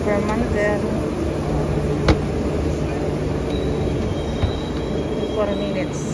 Fremantle. 4 minutes.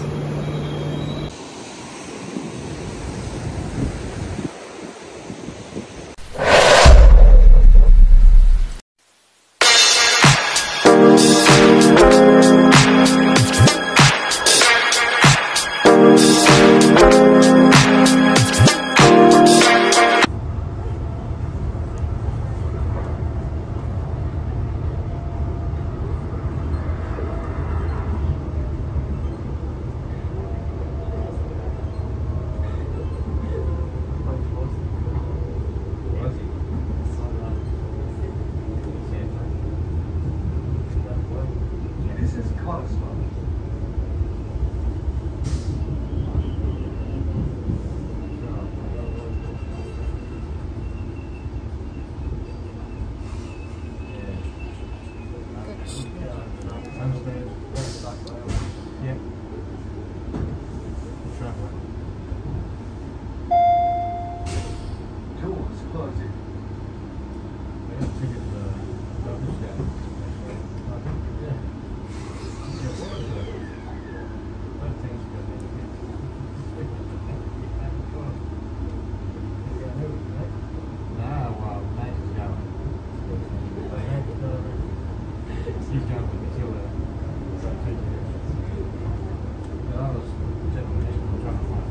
That was generally trying to find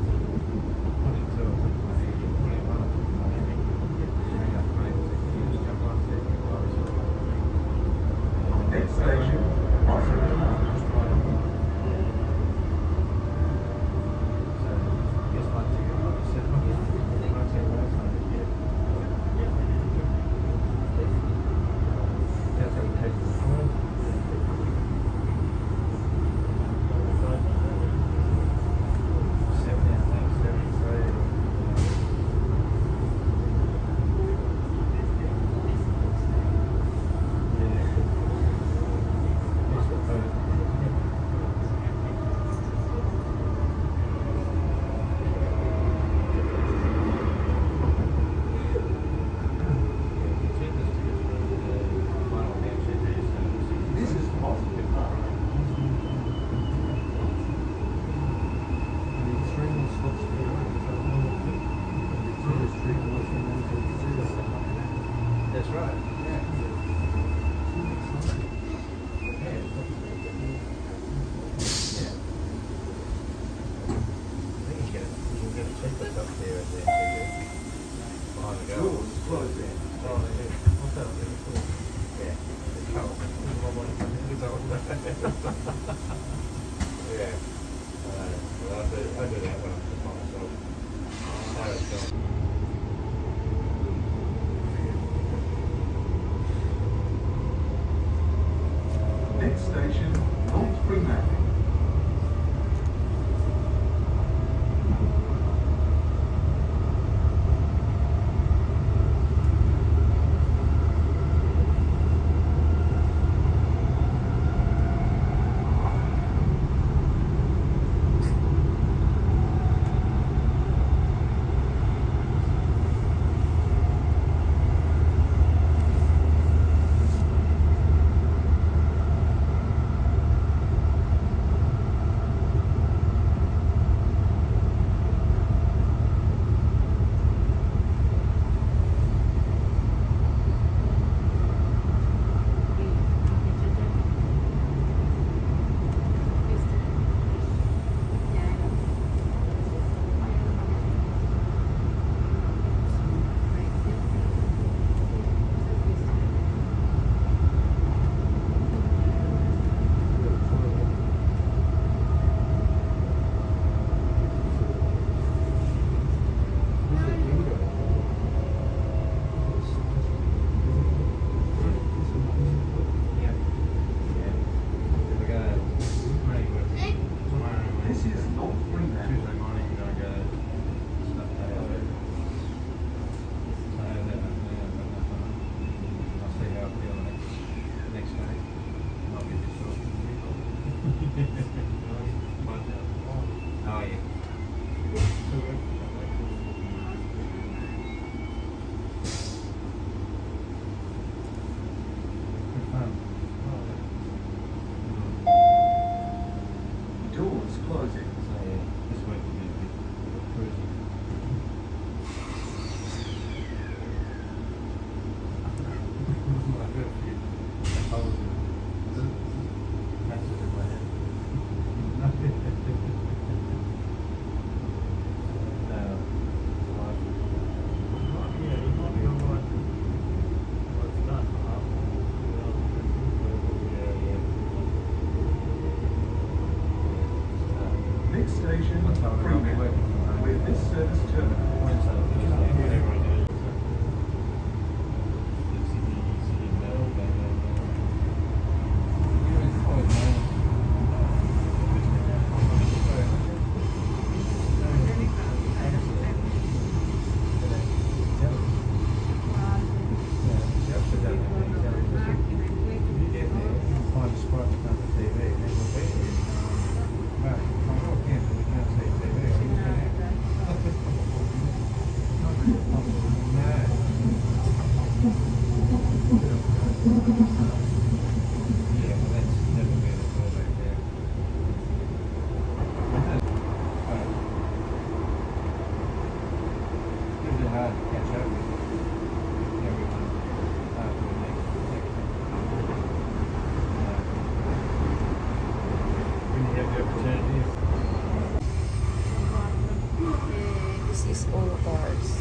is all cars.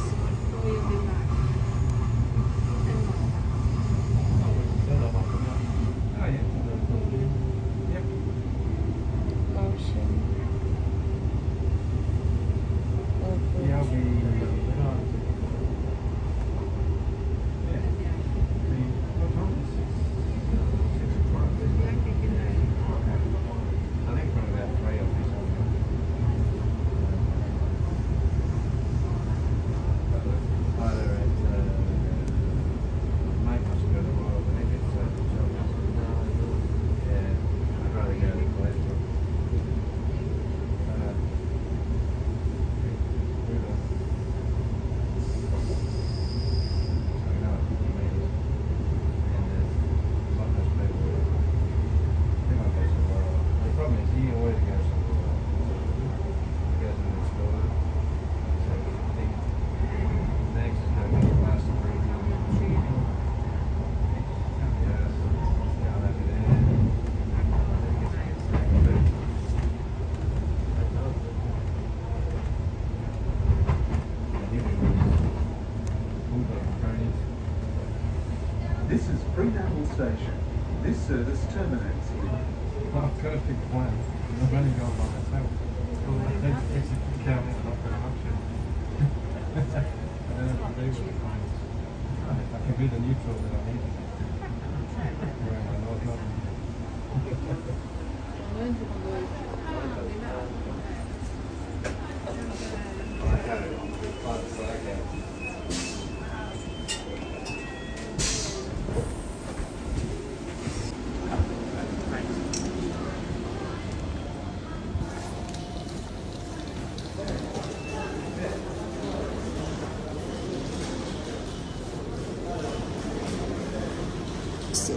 Ocean. This is Fremantle Station. This service terminates here. Well, I've got a big plan. I've only gone by myself. It's a count and not very much. I don't know what to do with the planes. I can be the neutral that I need. Wearing my North London. Sit.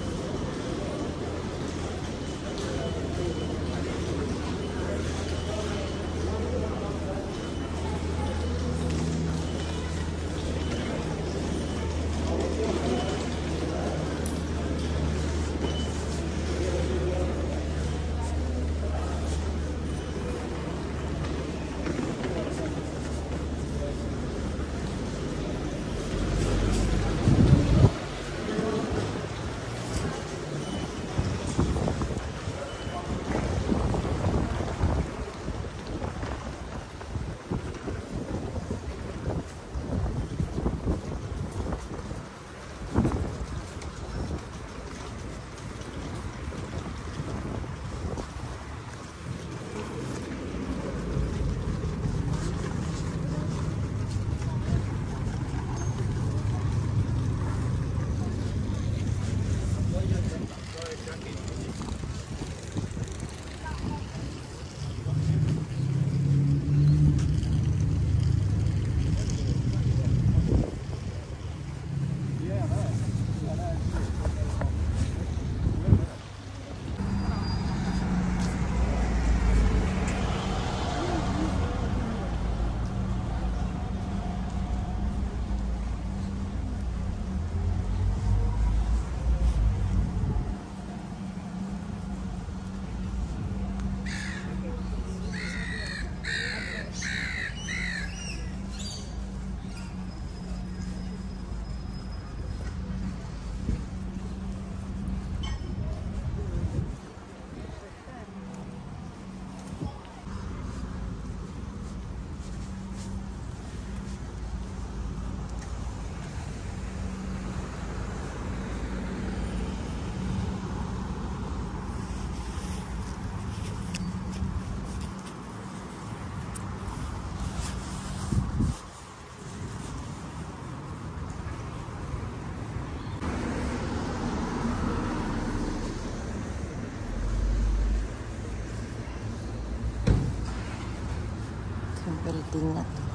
Building na to.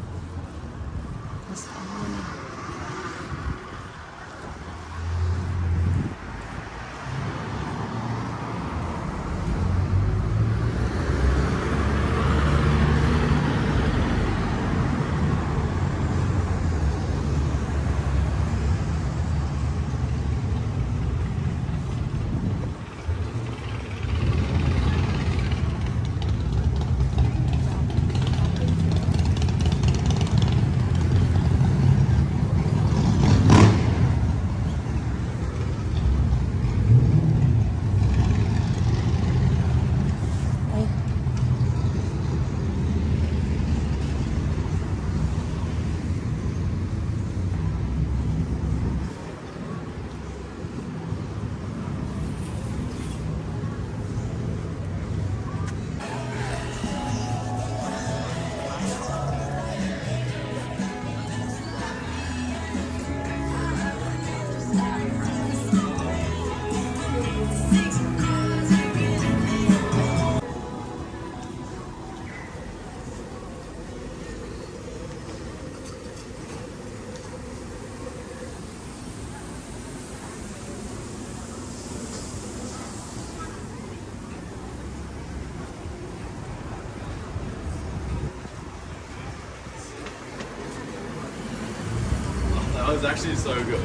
Tapos ano na. That was actually so good.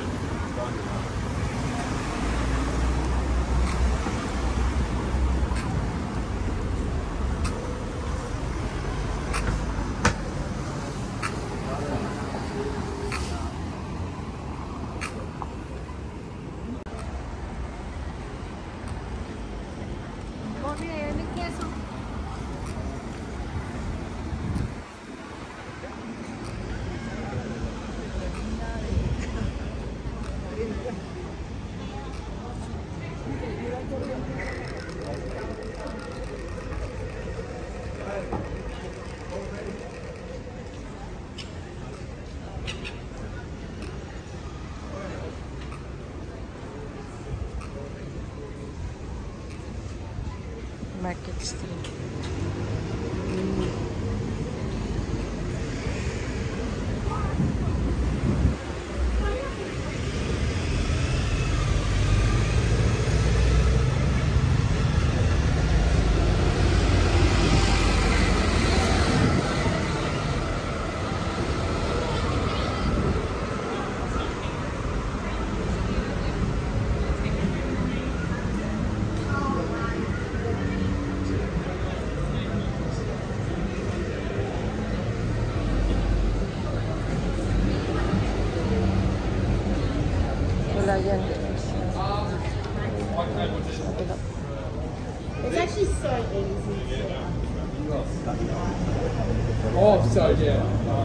Market Street. Wala yan. It's actually so easy. Oh, so yeah.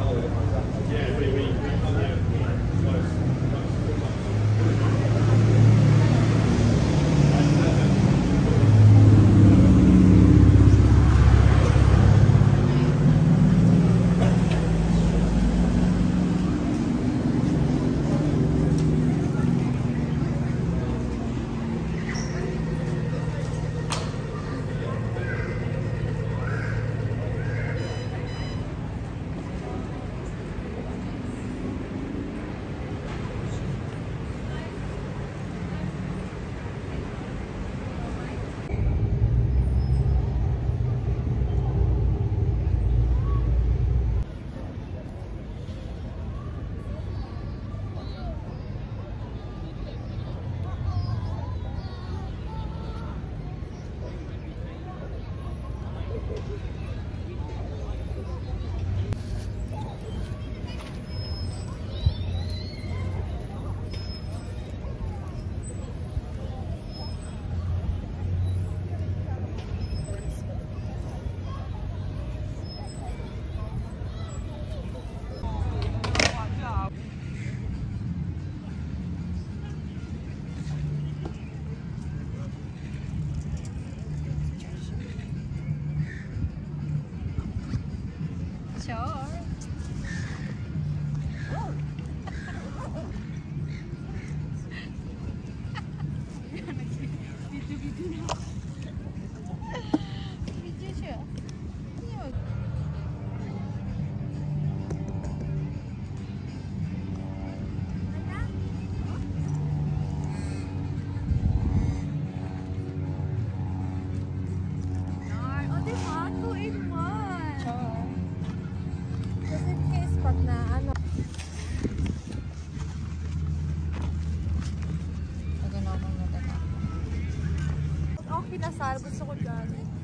Gusto ko dyan.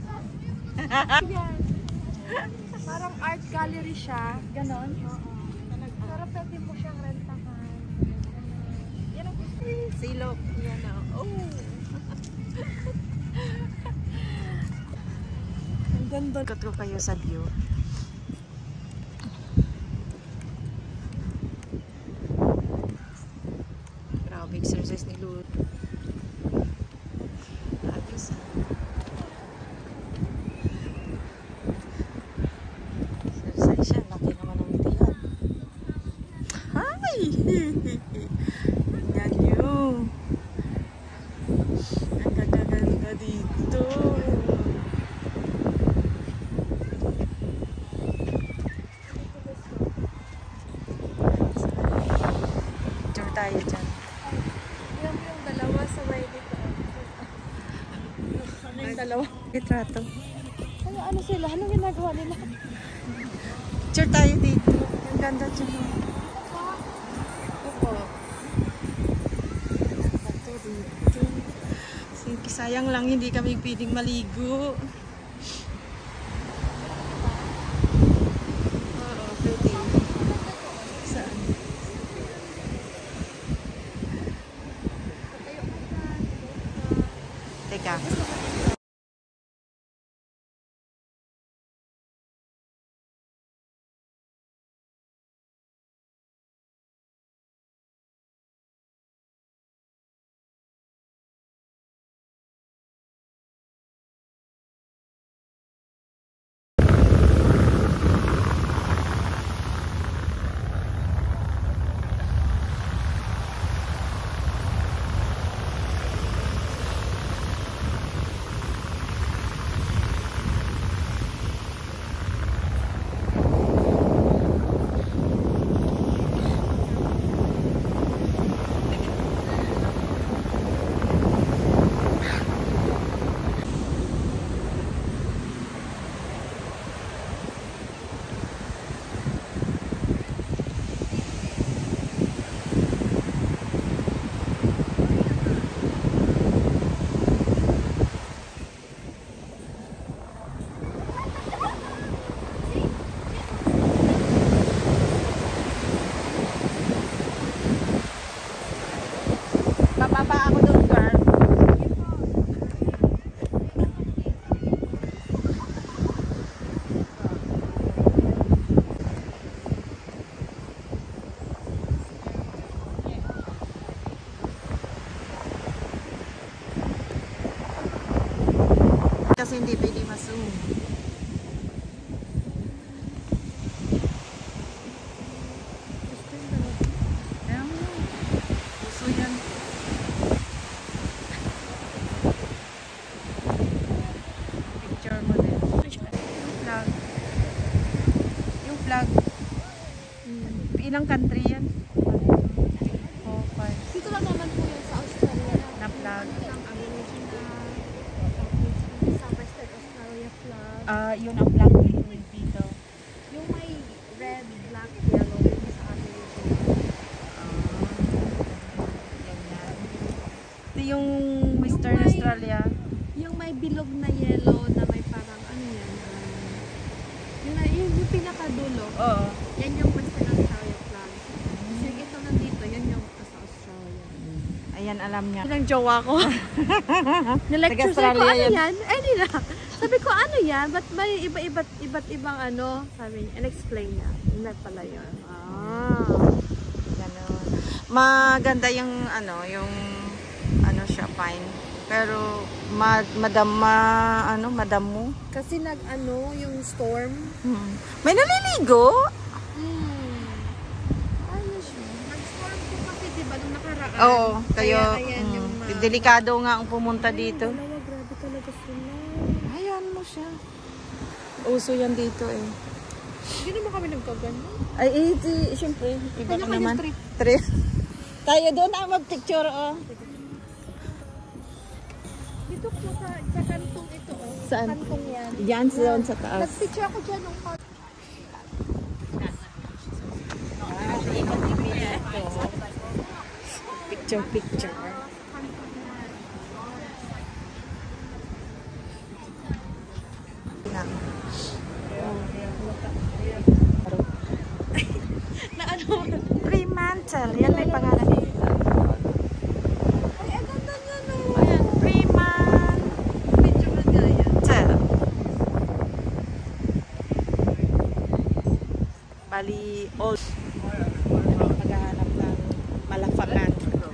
Yan. Parang art gallery siya. Ganon? Oo. Pero pwede mo siyang rentahan. Yan ang gusto. Silok. Yan na. Oh! Ang ganda. Ikot ko kayo sa view. Grabe exercise ni Lud. Ayos ah. Exercise siya. Laki naman ang tiyan. Hi! Tingnan nyo. Ang gagaganda dito. Tour tayo dyan. Yan yung dalawa sa way dito. Ano yung dalawa? Litrato. Ano, ano sila? Anong ginagawa nila? Tour tayo dito. Ang ganda dyan. Opo. Sayang lang hindi kami pwedeng maligo. Oo, pwede. Saan? Teka. Bababa ako doon, Carl. Kasi hindi pwede ma-zoom. Gusto yan. Picture mo din. Yung flag. Yung flag. Ilang country yan? 4, 5. Dito lang naman po yun sa Australia. Na flag. Ang Aboriginal, sa Western Australia flag. Yun ang flag dito. Yung may red, black, yellow, yun sa Aboriginal. Yan yan. Ito yung Western Australia. Yung may bilog na yellow na may parang ano yan. Yung pinakadulo. Oo. Yan yung Western Australia flag. Kasi ito nandito, yan yung sa Australia. Ayan, alam niya. Ilang jowa ko. Nilecture sabi ko, ano yan? Ay, nila. Sabi ko, ano yan? Ba't may iba't ibang ano? Sabi niya, and-explain niya. Hindi pala yun. Ganun. Maganda yung yung siya, fine. Pero madam mo. Kasi yung storm. May naliligo? Ano siya? Nag-storm po kasi, diba, nung nakaraan. Oo, kayo. Ayan yung Delikado nga ang pumunta dito. dalawa, grabe talaga sila. Ayan mo siya. Uso yan dito eh. Hindi naman kami nagkaganyan. Ay, siyempre. Iba ka naman. Trip. Tayo doon na mag-picture, oh. Dito po sa kantong ito, oh. Saan? Kantong yan. Yan, doon sa taas. Nag-picture ako dyan nung Picture. na ano? Fremantle. Yan may pangalan dito. Ay, ang ganda niya, no? Ayan, Fremantle. Picture na gaya. Bali, old. Maghahanap ng malapangan.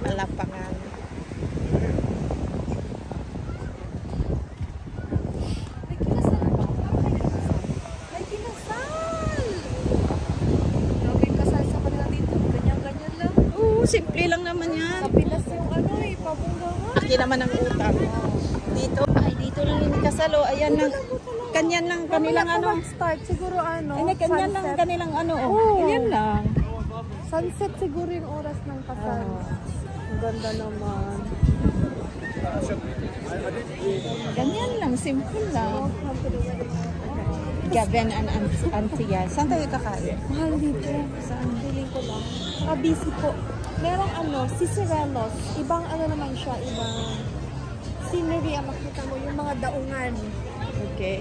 May kinasal pa. May kinasal! Grabe yung kasal sa kanila dito. Ganyan-ganyan lang. Oo, simple lang naman yan. Sa Pinas yung pabungga nga. Laki naman ang utang. Dito lang yung kasal, oh. Ayan lang. Kanyan lang kanilang Start siguro Ay, kanyan lang sunset. kanilang oh. Oo. Kanyan lang. Sunset siguro yung oras ng kasal. Ang ganda naman. Ganyan lang, simple lang. Gavin and Antia. Saan tayo kakain? Mahal dito. Saan? Feeling ko lang. Saka busy po. Merong Cicerelos. Ibang naman siya. Ibang scenery ang makita mo, yung mga daungan. Okay.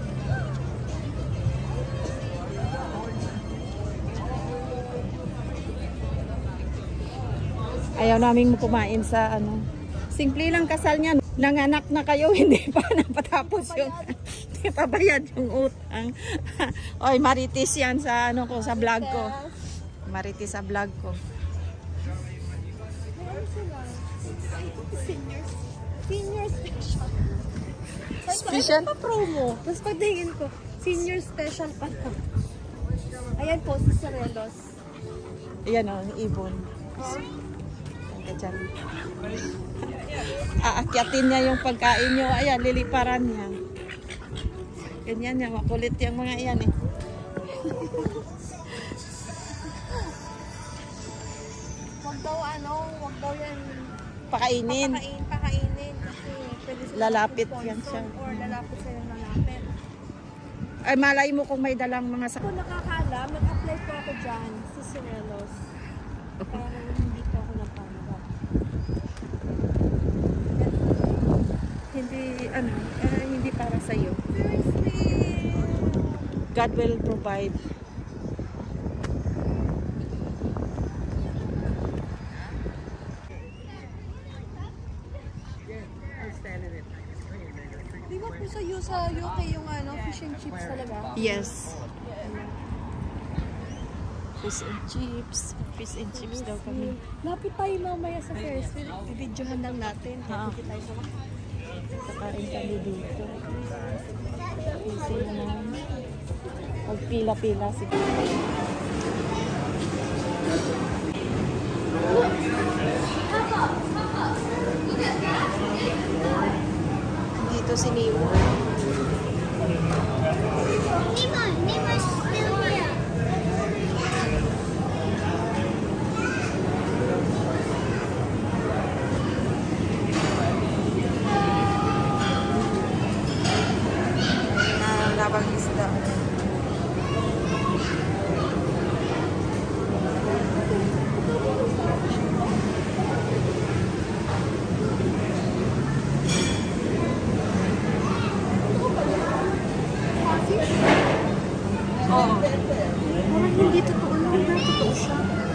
Ayaw namin kumain sa ano. Simple lang kasal niya. Nanganak na kayo, hindi pa napatapos yung hindi pa bayad yung utang. Oy, maritis yan sa ano ko, sa vlog ko. Maritis sa vlog ko. Senior special. Special? Ano pa promo? Tapos pagtingin ko, senior special pa na. Ayan po, si Serelos. Ayan o, ibon. Diyan. Aakyatin niya yung pagkain niyo. Ayan, liliparan niya. Ganyan niya, makulit yung mga iyan eh. Wag daw yan Pakainin. pakainin kasi pwede sila Lalapit mag-sponsor yan siya. or lalapit sila lalapit. Ay, malay mo kung may dalang mga Kung nakakaalam, nag-apply po ako dyan sa Serelos. Pero hindi po ako napanggap. hindi para sa iyo. Seriously. God will provide. Di ba po sa UK yung fish and chips talaga? Yes. Fish and chips. Fish and chips daw kami. Lapit tayo mamaya sa Ferrisville. Bibidyohan lang natin. Ha. Hindi tayo sa Kakain kami dito. Easy naman. Pagpila-pila siguro. Dito si Nemo. Nemo's still here. Labang isda. Oo. Parang hindi totoo lang na totoo siya.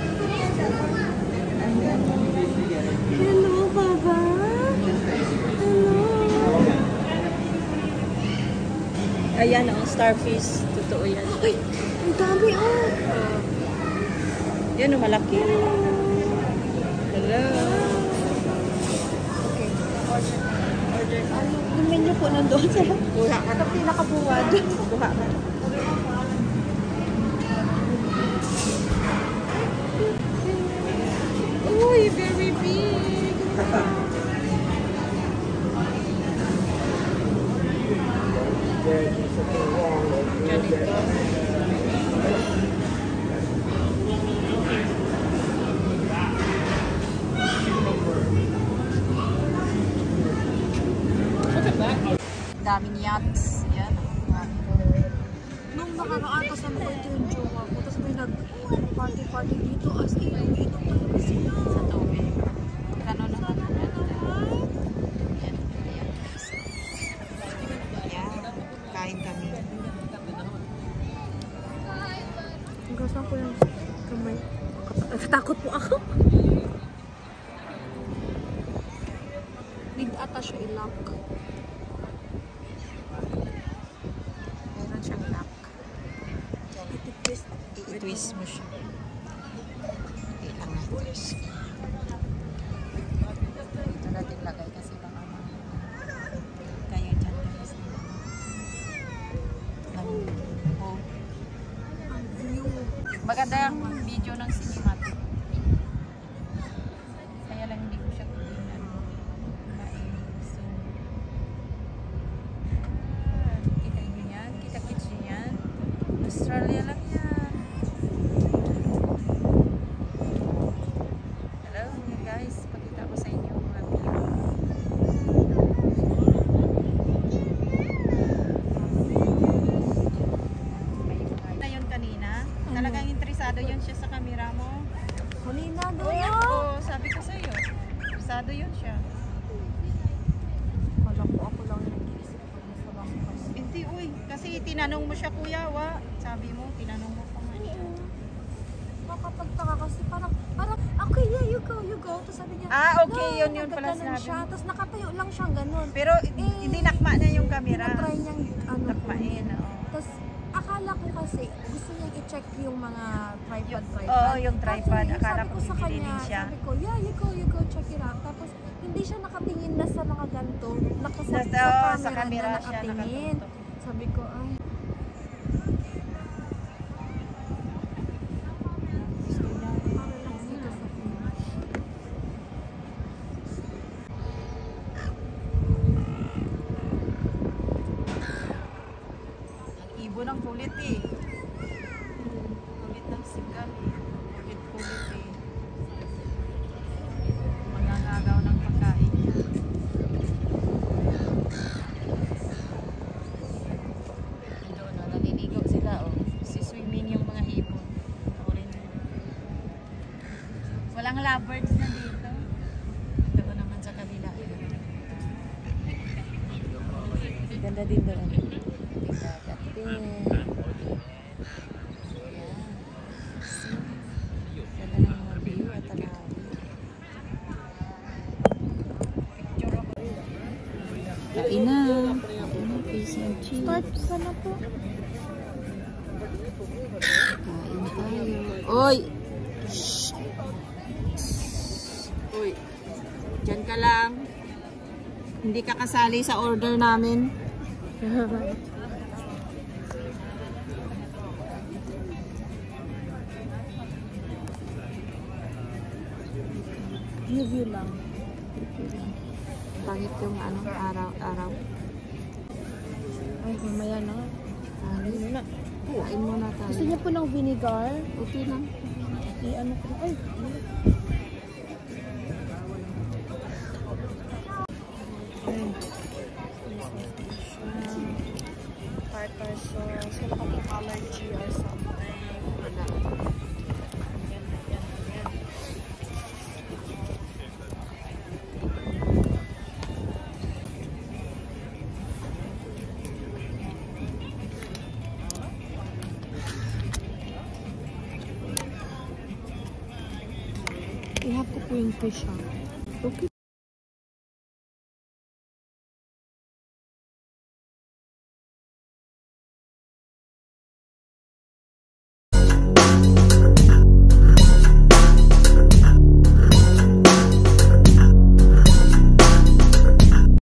Hello, Baba. Hello. Ayan o, starfish. Totoo yan. Ay, ang dami Yan o, malaki. Hello. Okay, order. Yung menu po nandoon sa Kuha ka. ito pinakabuwad. Kuha ka. Uy, very big. Daming yachts. Yan. Nung nakaraan pa sa mga ito yung jowa ko, tapos may nag-party-party dito as in, dito talaga sila. Sa tubig. Gano'n na gano'n. Yan. Yan. Kain kami. Hanggang ko yung kamay. Natatakot po ako. Need ata siya i-lock. Meron siyang lock. I-twist. I-twist mo siya. Kailangan twist. Dito natin lagay kasi baka kayo dyan kasi maganda ang video ng cinemat. Kaya lang hindi ko siya kulinan. Kita nyo yan? Kita-kits nyo yan? Australia lang yan. Hello guys, pakita ko sa inyo mga view. Na yun kanina. Talagang interesado yun siya sa camera mo. Kanina doon. Oo, sabi ko sa iyo. Interesado yun siya. kasi tinanong mo siya kuya, wa. Sabi mo, tinanong mo pa nga siya. Nakapagtaka kasi parang, okay, yeah, you go. Tapos sabi niya, okay, yun pala sinabi. Tapos nakatayo lang siyang ganun. Pero hindi nakma na yung camera. Tinatry niyang, Nakmain, oo. Tapos akala ko kasi, gusto niyang i-check yung mga tripod. Oo, yung tripod. Kasi, Akala sabi ko sa bibili kanya, din siya. sabi ko, yeah, you go, check it out. Tapos, hindi siya nakatingin na sa mga ganito. Sa camera na siya nakatingin. nakatutok. Sabi ko, ay. Ibon ang kulit eh. Kulit ng sigal eh. Kulit eh. Mangangagaw ng pagkain niya. Doon na, naliligaw sila oh. Si-swimming yung mga ibon. Walang lovebirds na dito. Doon naman sa kabila. Ganda din doon. Kain na. Fish and chips. Start ka na po. Kain tayo. Oy! Shh! Uy! Diyan ka lang. Hindi ka kasali sa order namin. Review lang. Pangit yung araw-araw. Ay, mamaya na. Kain muna tayo. Gusto niya po ng vinegar? Okay lang. I-ano ko. Ay, tartar sauce. Wala kami allergy or something. Wala. I have to bring fish out. Okay.